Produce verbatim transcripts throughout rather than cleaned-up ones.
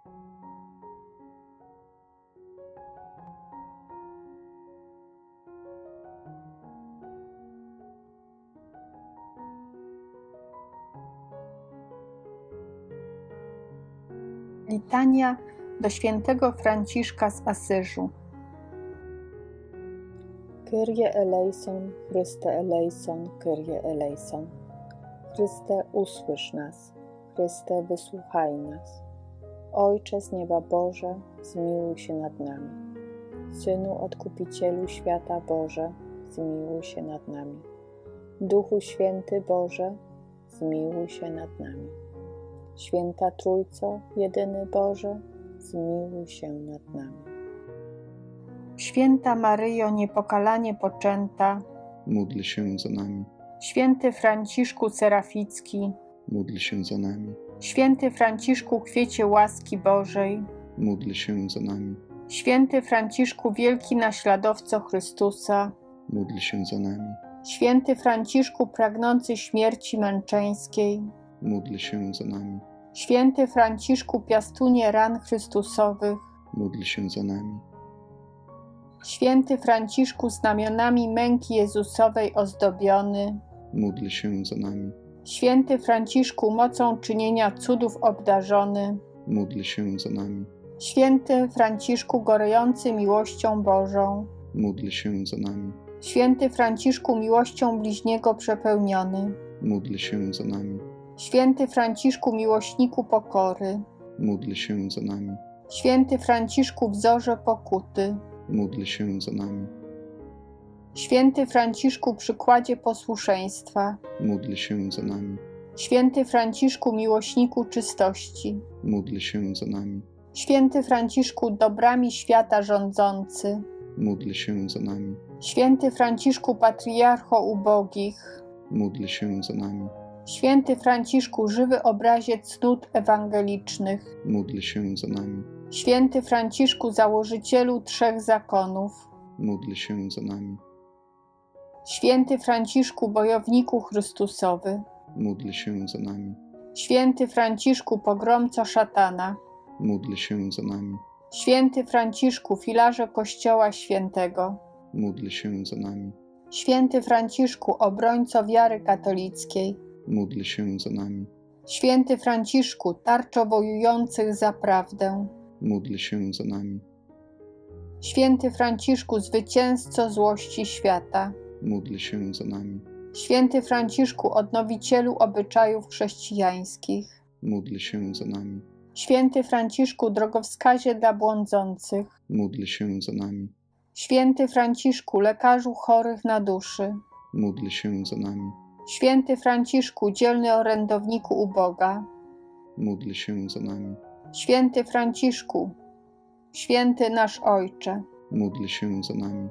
Litania do świętego Franciszka z Asyżu. Kyrie eleison, Chryste eleison, Kyrie eleison. Chryste, usłysz nas. Chryste, wysłuchaj nas. Ojcze z nieba Boże, zmiłuj się nad nami. Synu Odkupicielu świata Boże, zmiłuj się nad nami. Duchu Święty Boże, zmiłuj się nad nami. Święta Trójco, jedyny Boże, zmiłuj się nad nami. Święta Maryjo niepokalanie poczęta, módl się za nami. Święty Franciszku Seraficki, Módl się za nami. Święty Franciszku Kwiecie łaski Bożej, Módl się za nami. Święty Franciszku Wielki Naśladowco Chrystusa, Módl się za nami. Święty Franciszku pragnący śmierci męczeńskiej, Módl się za nami. Święty Franciszku piastunie ran Chrystusowych, Módl się za nami. Święty Franciszku znamionami męki Jezusowej ozdobiony, Módl się za nami. Święty Franciszku mocą czynienia cudów obdarzony, Módl się za nami. Święty Franciszku gorejący miłością Bożą, Módl się za nami. Święty Franciszku miłością bliźniego przepełniony, Módl się za nami. Święty Franciszku miłośniku pokory, Módl się za nami. Święty Franciszku wzorze pokuty, Módl się za nami. Święty Franciszku przykładzie posłuszeństwa, Módl się za nami. Święty Franciszku miłośniku czystości, Módl się za nami. Święty Franciszku dobrami świata rządzący, Módl się za nami. Święty Franciszku patriarcho ubogich, Módl się za nami. Święty Franciszku żywy obrazie cnót ewangelicznych, Módl się za nami. Święty Franciszku założycielu trzech zakonów, Módl się za nami. Święty Franciszku bojowniku Chrystusowy, Módl się za nami. Święty Franciszku pogromco szatana, Módl się za nami. Święty Franciszku filarze Kościoła Świętego, Módl się za nami. Święty Franciszku obrońco wiary katolickiej, Módl się za nami. Święty Franciszku tarczo wojujących za prawdę, Módl się za nami. Święty Franciszku zwycięzco złości świata, Módl się za nami. Święty Franciszku odnowicielu obyczajów chrześcijańskich, Módl się za nami. Święty Franciszku drogowskazie dla błądzących, Módl się za nami. Święty Franciszku lekarzu chorych na duszy, Módl się za nami. Święty Franciszku dzielny orędowniku uboga, Módl się za nami. Święty Franciszku, święty nasz Ojcze, Módl się za nami.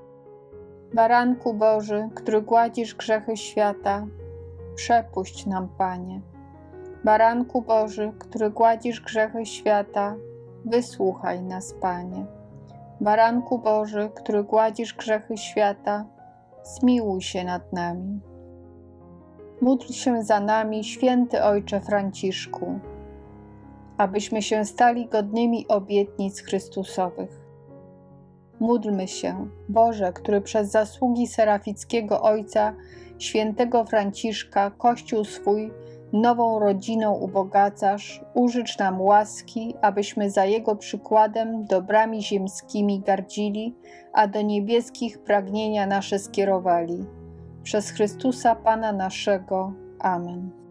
Baranku Boży, który gładzisz grzechy świata, przepuść nam, Panie. Baranku Boży, który gładzisz grzechy świata, wysłuchaj nas, Panie. Baranku Boży, który gładzisz grzechy świata, zmiłuj się nad nami. Módl się za nami, święty Ojcze Franciszku, abyśmy się stali godnymi obietnic Chrystusowych. Módlmy się, Boże, który przez zasługi serafickiego Ojca, świętego Franciszka, Kościół swój nową rodziną ubogacasz, użycz nam łaski, abyśmy za Jego przykładem dobrami ziemskimi gardzili, a do niebieskich pragnienia nasze skierowali. Przez Chrystusa Pana naszego. Amen.